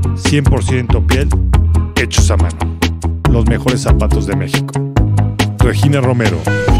100% piel, hechos a mano. Los mejores zapatos de México. Regina Romero.